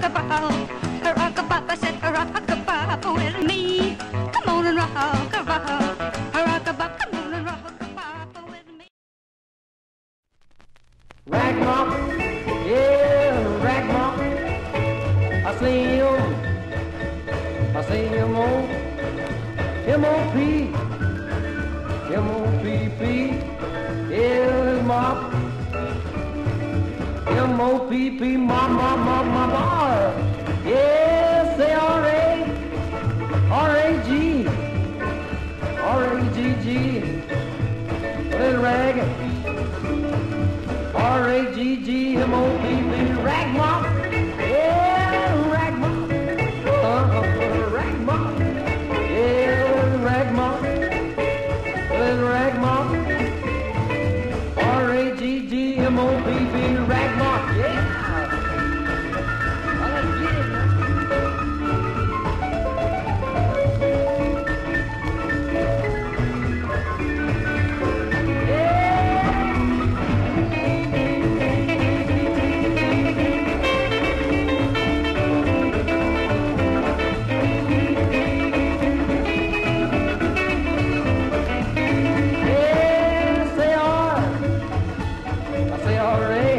rock-a-bop, I said rock-a-bop with me. Come on and rock-a-bop, rock-a-bop, come on and rock-a-bop with me. Rag mop, yeah, rag mop. I see him on M.O.P. M.O.P.P. Yeah, his mop. M.O.P.P. Mop, mop, mop, mop, mop. Yeah, say R.A. R.A.G. R.A.G.G. Little rag. R-A-G-G, M-O-P-P, rag mop. Yeah, rag mop. Rag mop. Yeah, rag mop. Little rag mop. R-A-G-G, M-O-P-P, rag mop. Yeah. Well, let's get it now. Say R.A.